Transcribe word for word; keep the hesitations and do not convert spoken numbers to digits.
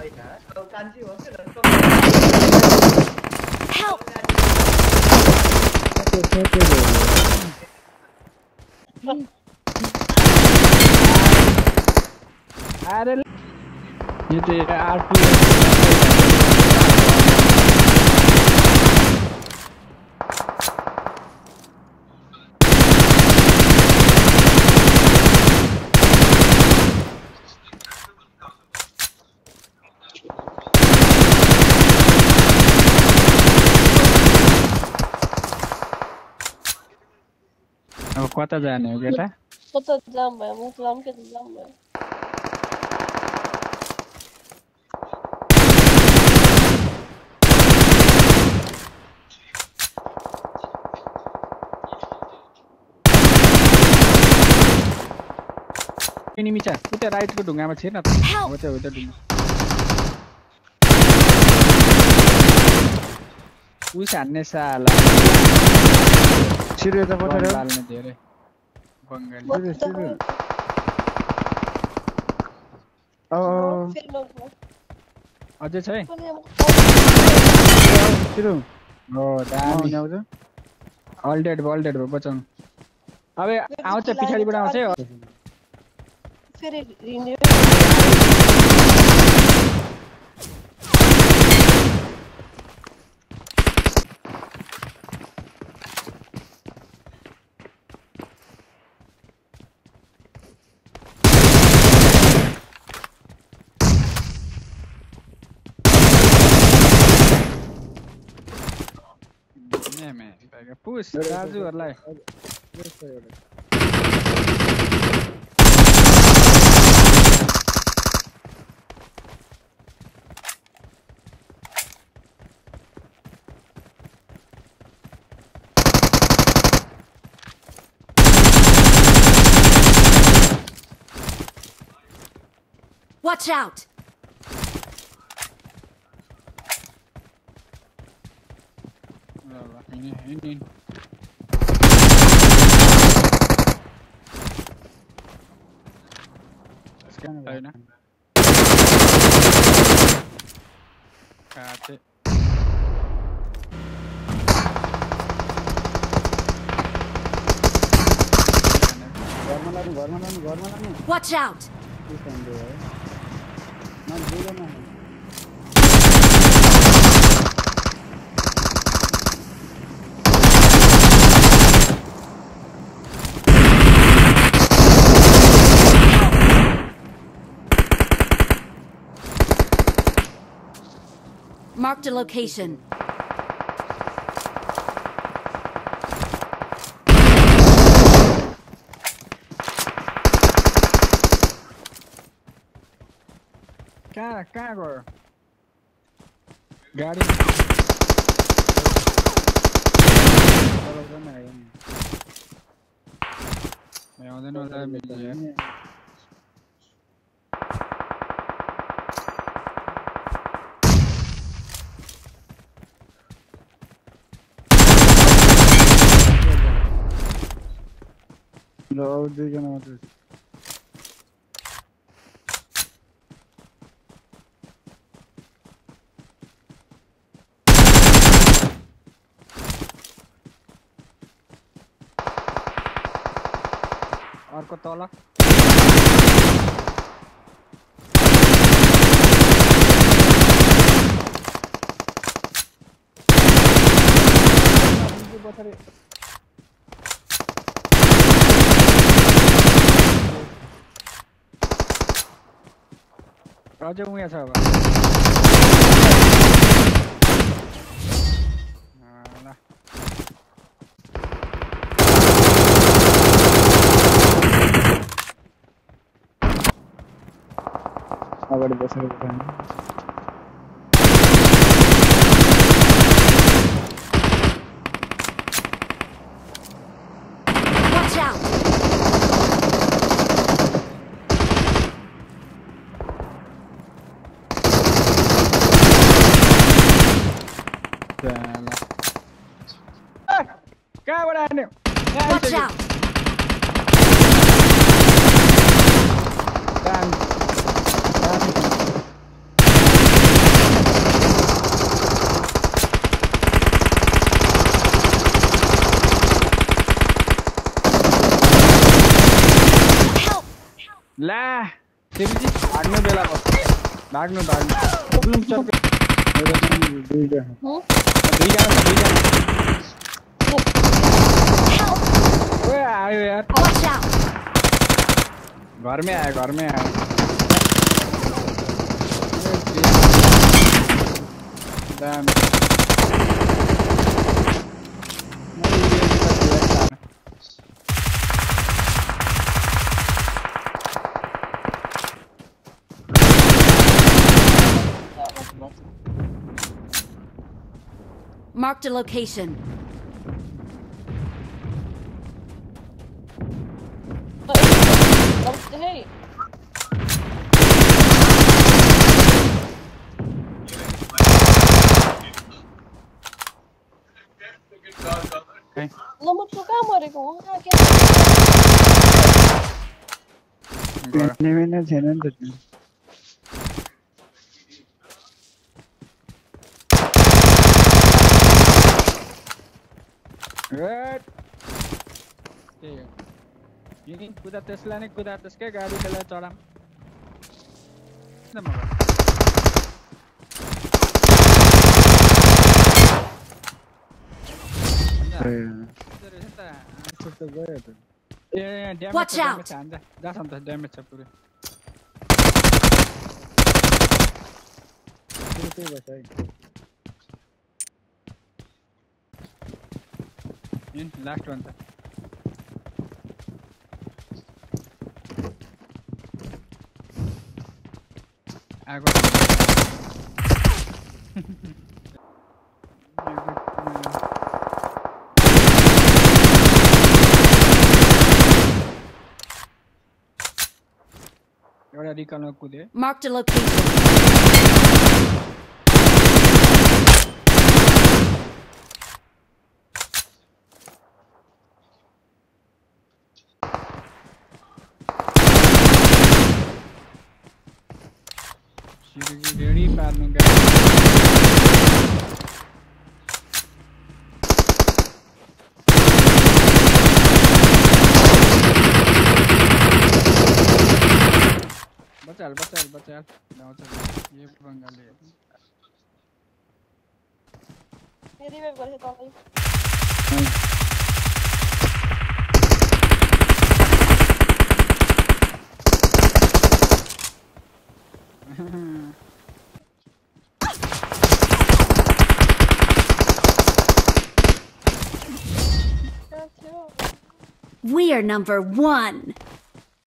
Help! अरे ये तो आर टू अब कता जाने हो केटा कता जाम भयो म त जाम के जाम भयो एनिमी छ उता राइटको ढुङ्गामा छिर्न त हो त हो त ढुङ्गा उस हान्ने साला छिर्यो त पछाडि बाल्ने धेरै बङ्गाली छिर्यो अ अझै छ है छिर्यो हो दामी आउँछ अल्डेड बल्डेड भयो बचाउनु अब आउँछ पछाडिबाट आउँछ है फेरि रिन्यु पुस दाजुहरुलाई Watch out! ini ini sekarang tahu na kate घरमा लाग्नु घरमा लाग्नु घरमा लाग्नु Watch out! न दुईजना Marked a location. कहाँ कहाँ गयो गाडी चलाउँदैन आयो नि आउँदैन होला मिल्यो ल दुईजना मात्र अर्को तल पछाडि अझै उहाँ छ अब ल अगाडि बसेर बस्नु Watch out! कहाँबाट आने Watch out! ला शिवजी भाग्नु बेला भयो भाग्नु भाग्नु प्रब्लम चर्को दुईटा हम्म? दुईजना छ दुईजना ओए आयो यार Watch out! घरमै आयो घरमै आयो दामी बस बस Marked a location. Hey. Okay. ल म त कहाँ मरेको हो कहाँ के गएर नेमेन छैन नि त Good. त्यही हो यिनी कुदा त्यसलाई नै कुदा त्यसकै गाडी त्यसलाई चढाम न मगर त गयो त ए ड्यामेज Watch छ out. ड्यामेज छ हान्छ जाछ नि त ड्यामेज छ पुरै त्यही बस है इन लास्ट वान त आगो एउटा रिकलमा कुद्यो Marked a location. सिरिजी रेडी पार्नु गाडी बचाल बचाल बचाल गाउँछ यो बङ्गाली फेरि वेभ गरेछ तपाईँ कहाँ थियो We are number one.